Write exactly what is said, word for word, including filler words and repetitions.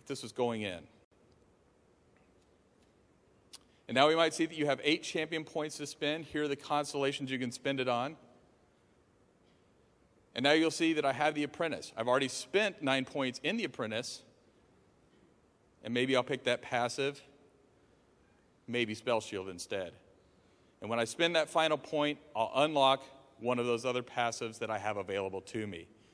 this was going in. And now we might see that you have eight champion points to spend. Here are the constellations you can spend it on. And now you'll see that I have the apprentice. I've already spent nine points in the apprentice. And maybe I'll pick that passive, maybe spell shield instead. And when I spend that final point, I'll unlock one of those other passives that I have available to me.